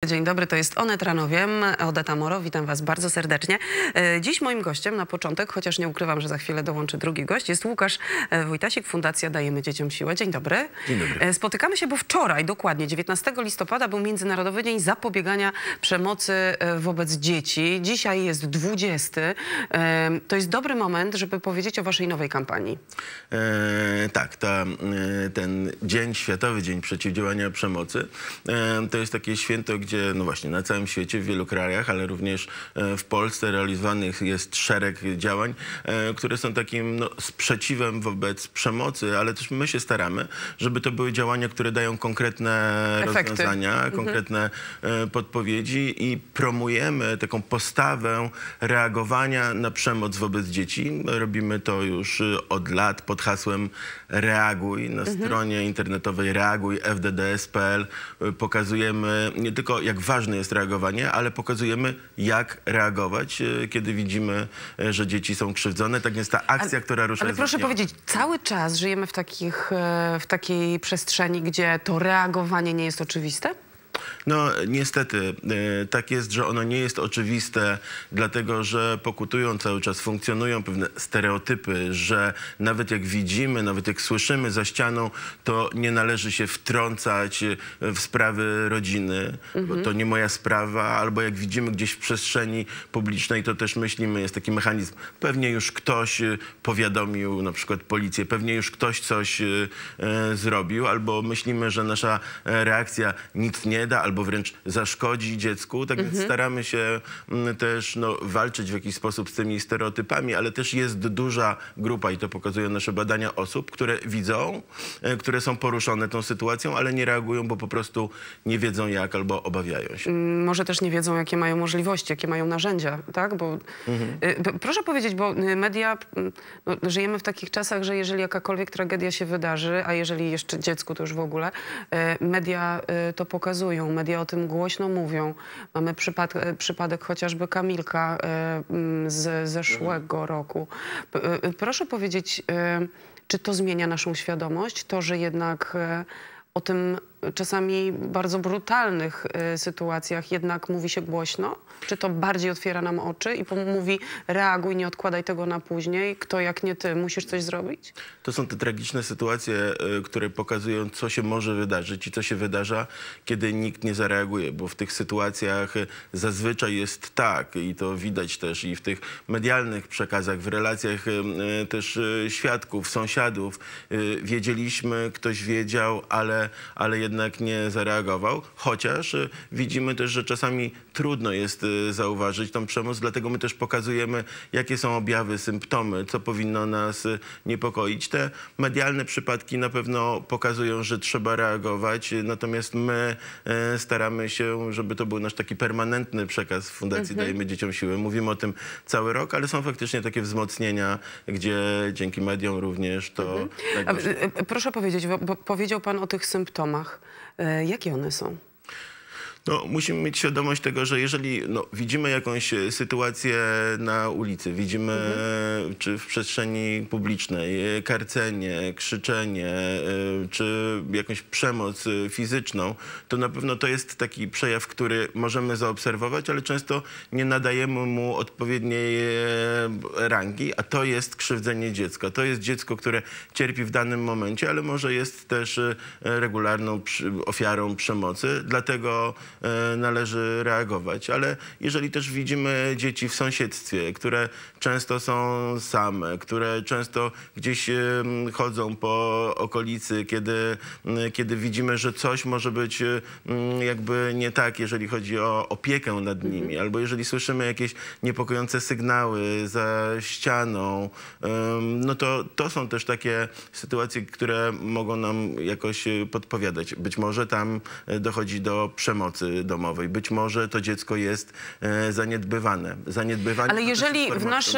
Dzień dobry, to jest Onet Rano Wiem, Odeta Moro, witam was bardzo serdecznie. Dziś moim gościem na początek, chociaż nie ukrywam, że za chwilę dołączy drugi gość, jest Łukasz Wojtasik, Fundacja Dajemy Dzieciom Siłę. Dzień dobry. Dzień dobry. Spotykamy się, bo wczoraj, dokładnie 19 listopada był Międzynarodowy Dzień Zapobiegania Przemocy wobec Dzieci. Dzisiaj jest 20. To jest dobry moment, żeby powiedzieć o waszej nowej kampanii. Tak, ten dzień, Światowy Dzień Przeciwdziałania Przemocy, to jest takie święto, gdzie no właśnie na całym świecie, w wielu krajach, ale również w Polsce realizowanych jest szereg działań, które są takim sprzeciwem wobec przemocy, ale też my się staramy, żeby to były działania, które dają konkretne rozwiązania, konkretne podpowiedzi i promujemy taką postawę reagowania na przemoc wobec dzieci. Robimy to już od lat pod hasłem Reaguj. Na stronie internetowej reaguj.fdds.pl pokazujemy nie tylko, jak ważne jest reagowanie, ale pokazujemy, jak reagować, kiedy widzimy, że dzieci są krzywdzone. Tak więc ta akcja, która rusza... Ale proszę powiedzieć, cały czas żyjemy w takiej przestrzeni, gdzie to reagowanie nie jest oczywiste? No niestety tak jest, że ono nie jest oczywiste, dlatego że pokutują cały czas, funkcjonują pewne stereotypy, że nawet jak widzimy, nawet jak słyszymy za ścianą, to nie należy się wtrącać w sprawy rodziny, bo to nie moja sprawa, albo jak widzimy gdzieś w przestrzeni publicznej, to też myślimy, jest taki mechanizm, pewnie już ktoś powiadomił na przykład policję, pewnie już ktoś coś zrobił, albo myślimy, że nasza reakcja nic nie da, albo wręcz zaszkodzi dziecku. Tak więc staramy się też walczyć w jakiś sposób z tymi stereotypami, ale też jest duża grupa, i to pokazują nasze badania, osób, które widzą, które są poruszone tą sytuacją, ale nie reagują, bo po prostu nie wiedzą jak, albo obawiają się. Może też nie wiedzą, jakie mają możliwości, jakie mają narzędzia, tak? Bo, proszę powiedzieć, bo media, żyjemy w takich czasach, że jeżeli jakakolwiek tragedia się wydarzy, a jeżeli jeszcze dziecku, to już w ogóle, media to pokazują. Media o tym głośno mówią. Mamy przypadek chociażby Kamilka z zeszłego roku. Proszę powiedzieć, czy to zmienia naszą świadomość? To, że jednak o tym czasami bardzo brutalnych sytuacjach jednak mówi się głośno? Czy to bardziej otwiera nam oczy i mówi: reaguj, nie odkładaj tego na później, kto jak nie ty, musisz coś zrobić? To są te tragiczne sytuacje, które pokazują, co się może wydarzyć i co się wydarza, kiedy nikt nie zareaguje, bo w tych sytuacjach zazwyczaj jest tak, i to widać też i w tych medialnych przekazach, w relacjach też świadków, sąsiadów. Wiedzieliśmy, ktoś wiedział, ale jednak nie zareagował, chociaż widzimy też, że czasami trudno jest zauważyć tą przemoc, dlatego my też pokazujemy, jakie są objawy, symptomy, co powinno nas niepokoić. Te medialne przypadki na pewno pokazują, że trzeba reagować, natomiast my staramy się, żeby to był nasz taki permanentny przekaz w Fundacji Dajemy Dzieciom Siłę. Mówimy o tym cały rok, ale są faktycznie takie wzmocnienia, gdzie dzięki mediom również to... Proszę powiedzieć, bo powiedział pan o tych symptomach. Jakie one są? No, musimy mieć świadomość tego, że jeżeli widzimy jakąś sytuację na ulicy, widzimy czy w przestrzeni publicznej karcenie, krzyczenie, czy jakąś przemoc fizyczną, to na pewno to jest taki przejaw, który możemy zaobserwować, ale często nie nadajemy mu odpowiedniej rangi, a to jest krzywdzenie dziecka. To jest dziecko, które cierpi w danym momencie, ale może jest też regularną ofiarą przemocy, dlatego należy reagować. Ale jeżeli też widzimy dzieci w sąsiedztwie, które często są same, które często gdzieś chodzą po okolicy, kiedy widzimy, że coś może być jakby nie tak, jeżeli chodzi o opiekę nad nimi, albo jeżeli słyszymy jakieś niepokojące sygnały za ścianą, no to są też takie sytuacje, które mogą nam jakoś podpowiadać. Być może tam dochodzi do przemocy domowej. Być może to dziecko jest zaniedbywane. Ale jeżeli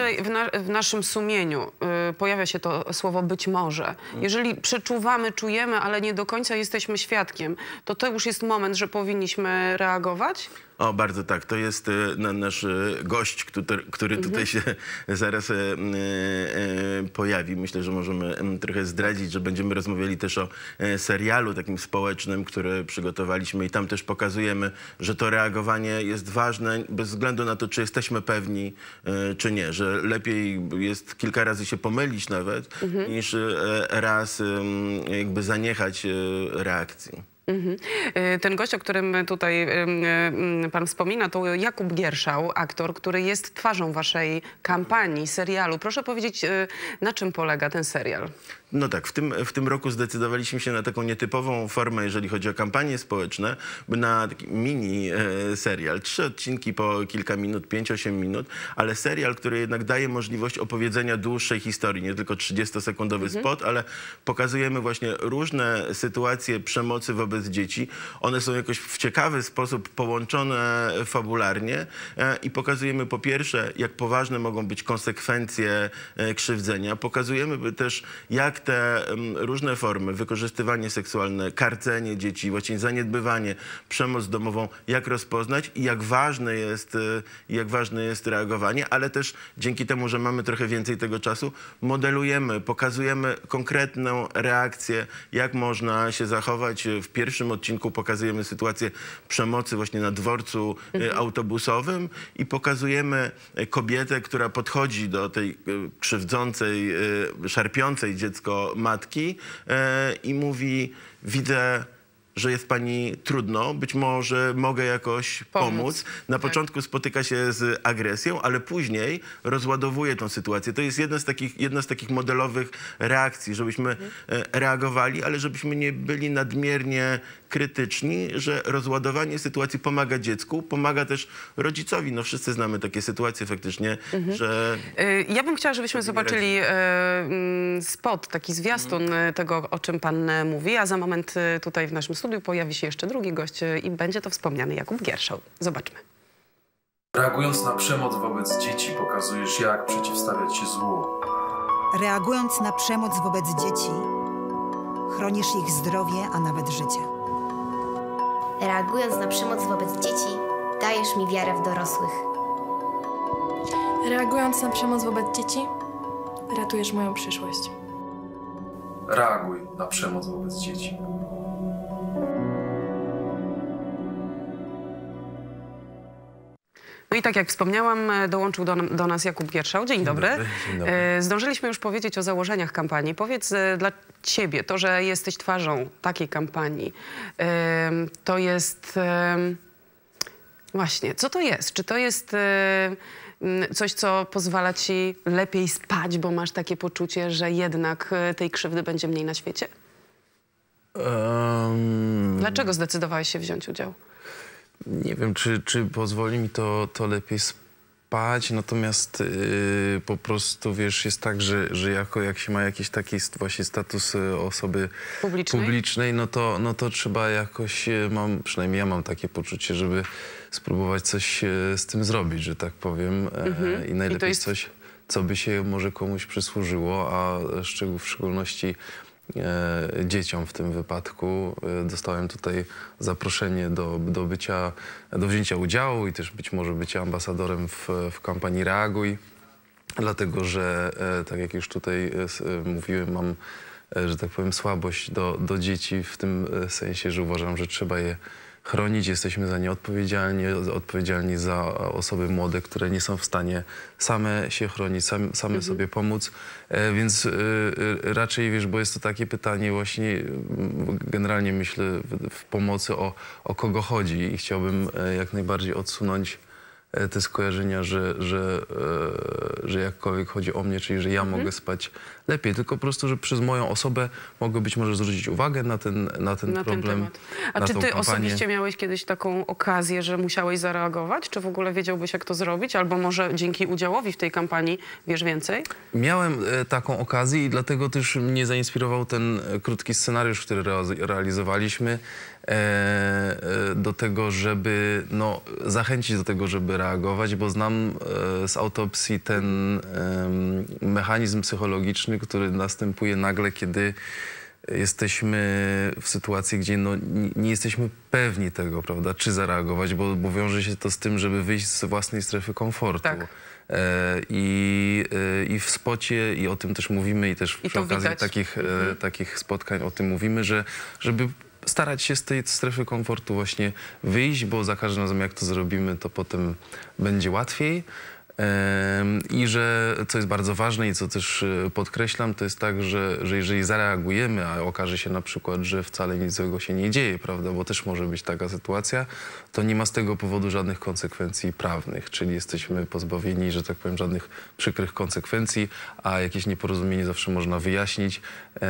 w naszym sumieniu pojawia się to słowo być może, jeżeli przeczuwamy, czujemy, ale nie do końca jesteśmy świadkiem, to już jest moment, że powinniśmy reagować? O, bardzo tak. To jest nasz gość, który tutaj się zaraz pojawi. Myślę, że możemy trochę zdradzić, że będziemy rozmawiali też o serialu takim społecznym, który przygotowaliśmy i tam też pokazujemy, że to reagowanie jest ważne bez względu na to, czy jesteśmy pewni, czy nie. Że lepiej jest kilka razy się pomylić nawet, niż raz jakby zaniechać reakcji. Ten gość, o którym tutaj pan wspomina, to Jakub Gierszał, aktor, który jest twarzą waszej kampanii, serialu. Proszę powiedzieć, na czym polega ten serial? No tak, w tym roku zdecydowaliśmy się na taką nietypową formę, jeżeli chodzi o kampanie społeczne, na taki mini serial. 3 odcinki po kilka minut, 5-8 minut, ale serial, który jednak daje możliwość opowiedzenia dłuższej historii, nie tylko 30-sekundowy spot, ale pokazujemy właśnie różne sytuacje przemocy wobec dzieci. One są jakoś w ciekawy sposób połączone fabularnie i pokazujemy po pierwsze, jak poważne mogą być konsekwencje krzywdzenia. Pokazujemy też, jak te różne formy, wykorzystywanie seksualne, karcenie dzieci, właśnie zaniedbywanie, przemoc domową, jak rozpoznać i jak ważne jest reagowanie, ale też dzięki temu, że mamy trochę więcej tego czasu, modelujemy, pokazujemy konkretną reakcję, jak można się zachować. W pierwszym odcinku pokazujemy sytuację przemocy właśnie na dworcu autobusowym i pokazujemy kobietę, która podchodzi do tej krzywdzącej, szarpiącej dziecko matki i mówi: widzę, że jest pani trudno, być może mogę jakoś pomóc. Na początku spotyka się z agresją, ale później rozładowuje tą sytuację. To jest jedna z takich modelowych reakcji, żebyśmy reagowali, ale żebyśmy nie byli nadmiernie krytyczni, że rozładowanie sytuacji pomaga dziecku, pomaga też rodzicowi. No wszyscy znamy takie sytuacje faktycznie, że... Ja bym chciała, żebyśmy zobaczyli spot, taki zwiastun tego, o czym pan mówi, a za moment tutaj w naszym studiu pojawi się jeszcze drugi gość i będzie to wspomniany Jakub Gierszał. Zobaczmy. Reagując na przemoc wobec dzieci, pokazujesz, jak przeciwstawiać się złu. Reagując na przemoc wobec dzieci, chronisz ich zdrowie, a nawet życie. Reagując na przemoc wobec dzieci, dajesz mi wiarę w dorosłych. Reagując na przemoc wobec dzieci, ratujesz moją przyszłość. Reaguj na przemoc wobec dzieci. No i tak jak wspomniałam, dołączył do nas Jakub Gierszał. Dzień dobry. Dzień dobry. Zdążyliśmy już powiedzieć o założeniach kampanii. Powiedz dla ciebie, to, że jesteś twarzą takiej kampanii, to jest... Właśnie, co to jest? Czy to jest coś, co pozwala ci lepiej spać, bo masz takie poczucie, że jednak tej krzywdy będzie mniej na świecie? Dlaczego zdecydowałeś się wziąć udział? Nie wiem, czy pozwoli mi to lepiej spać, natomiast po prostu, wiesz, jest tak, że jak się ma jakiś taki właśnie status osoby publicznej, no to trzeba jakoś, przynajmniej ja mam takie poczucie, żeby spróbować coś z tym zrobić, że tak powiem. I najlepiej coś, co by się może komuś przysłużyło, a w szczególności dzieciom w tym wypadku. Dostałem tutaj zaproszenie do wzięcia udziału i też być może bycia ambasadorem w kampanii Reaguj, dlatego że, tak jak już tutaj mówiłem, mam, że tak powiem, słabość do dzieci w tym sensie, że uważam, że trzeba je chronić. Jesteśmy za nie odpowiedzialni za osoby młode, które nie są w stanie same się chronić, same sobie pomóc. Więc raczej, wiesz, bo jest to takie pytanie właśnie, generalnie myślę w pomocy o kogo chodzi i chciałbym jak najbardziej odsunąć te skojarzenia, że jakkolwiek chodzi o mnie, czyli że ja mogę spać lepiej, tylko po prostu, że przez moją osobę mogę być może zwrócić uwagę na ten problem. A czy ty osobiście miałeś kiedyś taką okazję, że musiałeś zareagować? Czy w ogóle wiedziałbyś, jak to zrobić? Albo może dzięki udziałowi w tej kampanii wiesz więcej? Miałem taką okazję i dlatego też mnie zainspirował ten krótki scenariusz, który realizowaliśmy, do tego, żeby zachęcić do tego, żeby reagować, bo znam z autopsji ten mechanizm psychologiczny, który następuje nagle, kiedy jesteśmy w sytuacji, gdzie no, nie jesteśmy pewni tego, prawda, czy zareagować, bo wiąże się to z tym, żeby wyjść z własnej strefy komfortu. Tak. I w spocie, i o tym też mówimy, i też przy okazji takich spotkań o tym mówimy, żeby starać się z tej strefy komfortu właśnie wyjść, bo za każdym razem jak to zrobimy, to potem będzie łatwiej. I że, co jest bardzo ważne i co też podkreślam, to jest tak, że jeżeli zareagujemy, a okaże się na przykład, że wcale nic złego się nie dzieje, prawda, bo też może być taka sytuacja, to nie ma z tego powodu żadnych konsekwencji prawnych, czyli jesteśmy pozbawieni, że tak powiem, żadnych przykrych konsekwencji, a jakieś nieporozumienie zawsze można wyjaśnić,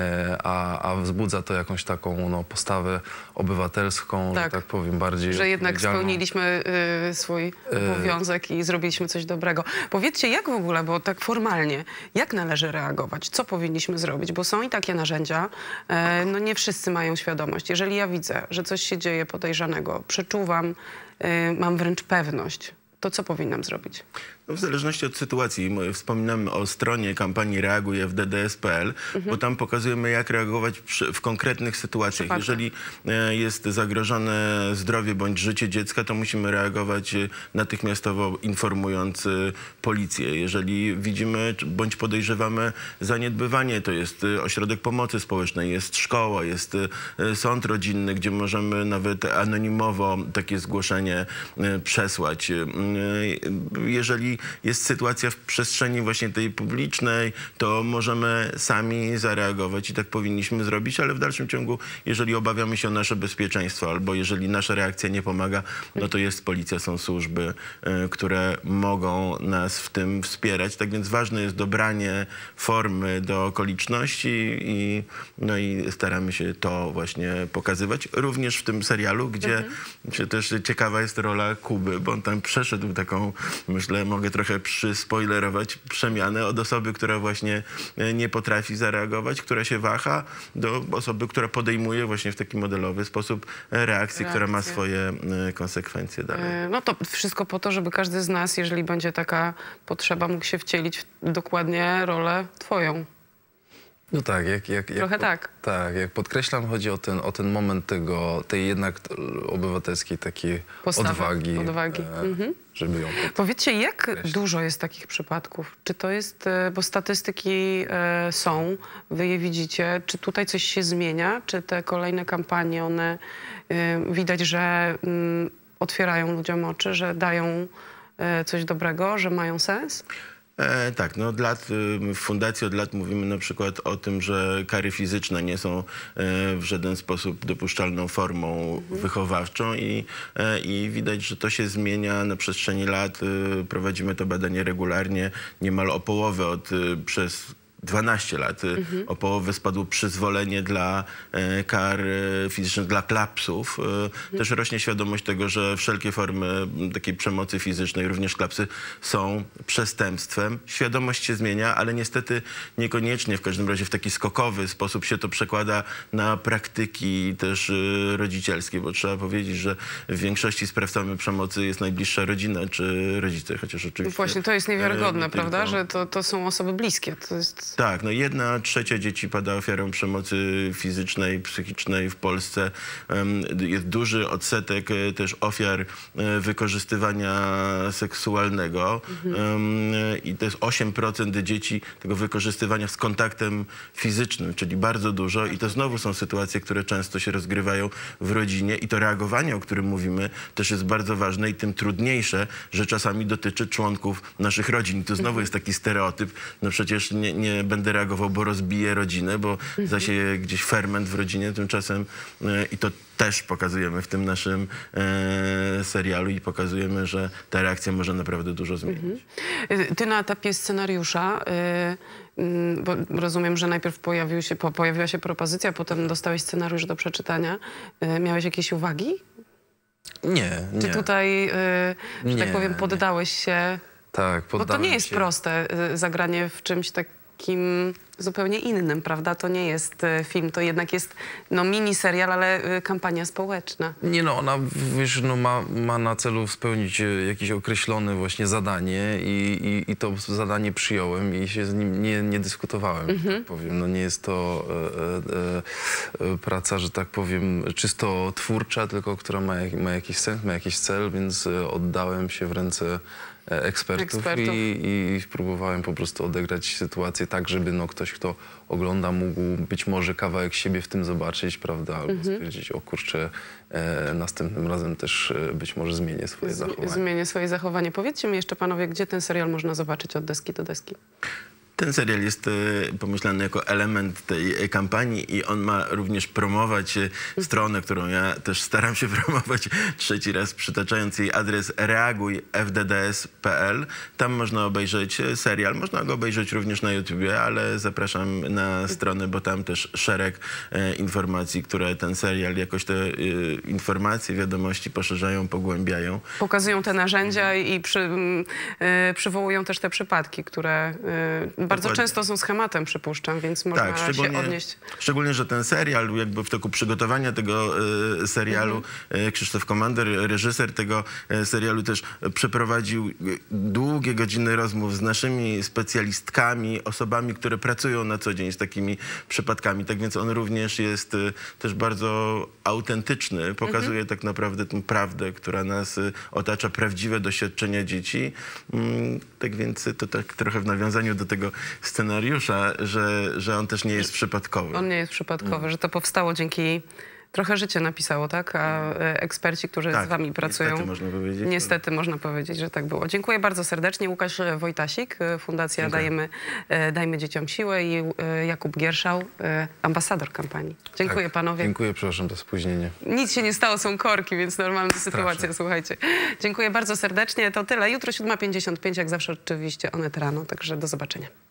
a wzbudza to jakąś taką no, postawę obywatelską, że tak powiem, bardziej że jednak spełniliśmy swój obowiązek i zrobiliśmy coś dobrego. Powiedzcie, jak w ogóle, bo tak formalnie, jak należy reagować? Co powinniśmy zrobić? Bo są i takie narzędzia, no nie wszyscy mają świadomość. Jeżeli ja widzę, że coś się dzieje podejrzanego, przeczuwam, mam wręcz pewność, to co powinnam zrobić? No w zależności od sytuacji. Wspominamy o stronie kampanii Reaguj FDDS.pl, bo tam pokazujemy, jak reagować w konkretnych sytuacjach. Jeżeli jest zagrożone zdrowie bądź życie dziecka, to musimy reagować natychmiastowo, informując policję. Jeżeli widzimy bądź podejrzewamy zaniedbywanie, to jest ośrodek pomocy społecznej, jest szkoła, jest sąd rodzinny, gdzie możemy nawet anonimowo takie zgłoszenie przesłać. Jeżeli jest sytuacja w przestrzeni właśnie tej publicznej, to możemy sami zareagować i tak powinniśmy zrobić, ale w dalszym ciągu, jeżeli obawiamy się o nasze bezpieczeństwo albo jeżeli nasza reakcja nie pomaga, no to jest policja, są służby, które mogą nas w tym wspierać. Tak więc ważne jest dobranie formy do okoliczności no i staramy się to właśnie pokazywać. Również w tym serialu, gdzie też ciekawa jest rola Kuby, bo on tam przeszedł taką, myślę, mogę trochę przyspoilerować, przemianę od osoby, która właśnie nie potrafi zareagować, która się waha, do osoby, która podejmuje właśnie w taki modelowy sposób reakcję, która ma swoje konsekwencje dalej. No to wszystko po to, żeby każdy z nas, jeżeli będzie taka potrzeba, mógł się wcielić w dokładnie rolę twoją. No tak, Trochę tak. Tak, jak podkreślam, chodzi o ten moment tej jednak obywatelskiej takiej odwagi. Żeby ją Powiedzcie, jak dużo jest takich przypadków? Czy to jest, bo statystyki są, wy je widzicie, czy tutaj coś się zmienia? Czy te kolejne kampanie, one widać, że otwierają ludziom oczy, że dają coś dobrego, że mają sens? Tak, no w fundacji od lat mówimy na przykład o tym, że kary fizyczne nie są w żaden sposób dopuszczalną formą wychowawczą i widać, że to się zmienia na przestrzeni lat. Prowadzimy to badanie regularnie, niemal o połowę przez 12 lat. O połowę spadło przyzwolenie dla kar fizycznych, dla klapsów. Też rośnie świadomość tego, że wszelkie formy takiej przemocy fizycznej, również klapsy, są przestępstwem. Świadomość się zmienia, ale niestety niekoniecznie, w każdym razie w taki skokowy sposób się to przekłada na praktyki też rodzicielskie, bo trzeba powiedzieć, że w większości sprawcami przemocy jest najbliższa rodzina czy rodzice, chociaż oczywiście... Właśnie to jest niewiarygodne, prawda, że to są osoby bliskie. To jest... Tak, no 1/3 dzieci pada ofiarą przemocy fizycznej, psychicznej w Polsce. Jest duży odsetek też ofiar wykorzystywania seksualnego i to jest 8% dzieci tego wykorzystywania z kontaktem fizycznym, czyli bardzo dużo i to znowu są sytuacje, które często się rozgrywają w rodzinie i to reagowanie, o którym mówimy, też jest bardzo ważne i tym trudniejsze, że czasami dotyczy członków naszych rodzin. I to znowu jest taki stereotyp, no przecież nie będę reagował, bo rozbiję rodzinę, bo zasieje gdzieś ferment w rodzinie, tymczasem i to też pokazujemy w tym naszym serialu i pokazujemy, że ta reakcja może naprawdę dużo zmienić. Ty na etapie scenariusza, bo rozumiem, że najpierw pojawiła się propozycja, potem dostałeś scenariusz do przeczytania. Miałeś jakieś uwagi? Nie. Czy tutaj, że tak powiem, poddałeś się? Tak, Bo to nie jest proste, zagranie w czymś takim zupełnie innym, prawda? To nie jest film, to jednak jest mini serial, ale kampania społeczna. Nie no, ona wiesz, no, ma na celu spełnić jakieś określone właśnie zadanie i to zadanie przyjąłem i się z nim nie dyskutowałem, tak powiem. No nie jest to praca, że tak powiem, czysto twórcza, tylko która ma jakiś sens, ma jakiś cel, więc oddałem się w ręce ekspertów. I próbowałem po prostu odegrać sytuację tak, żeby ktoś, kto ogląda, mógł być może kawałek siebie w tym zobaczyć, prawda, albo stwierdzić, o kurczę, następnym razem też być może zmienię swoje zachowanie. Zmienię swoje zachowanie. Powiedzcie mi jeszcze, panowie, gdzie ten serial można zobaczyć od deski do deski? Ten serial jest pomyślany jako element tej kampanii i on ma również promować stronę, którą ja też staram się promować trzeci raz, przytaczając jej adres reagujfdds.pl. Tam można obejrzeć serial, można go obejrzeć również na YouTubie, ale zapraszam na stronę, bo tam też szereg informacji, które ten serial, jakoś te informacje, wiadomości poszerzają, pogłębiają. Pokazują te narzędzia i przywołują też te przypadki, które bardzo często są schematem, przypuszczam, więc można się odnieść. Szczególnie, że ten serial, jakby w toku przygotowania tego serialu, Krzysztof Komander, reżyser tego serialu, też przeprowadził długie godziny rozmów z naszymi specjalistkami, osobami, które pracują na co dzień z takimi przypadkami. Tak więc on również jest też bardzo autentyczny, pokazuje tak naprawdę tę prawdę, która nas otacza, prawdziwe doświadczenia dzieci. Tak więc to tak trochę w nawiązaniu do tego scenariusza, że on też nie jest przypadkowy. On nie jest przypadkowy, że to powstało dzięki... Trochę życie napisało, tak? A eksperci, którzy z wami pracują... Niestety można powiedzieć, że tak było. Dziękuję bardzo serdecznie. Łukasz Wojtasik, Fundacja Dajmy Dzieciom Siłę i Jakub Gierszał, ambasador kampanii. Dziękuję panowie. Dziękuję, przepraszam za spóźnienie. Nic się nie stało, są korki, więc normalna sytuacja, słuchajcie. Dziękuję bardzo serdecznie. To tyle. Jutro 7:55, jak zawsze oczywiście Onet rano, także do zobaczenia.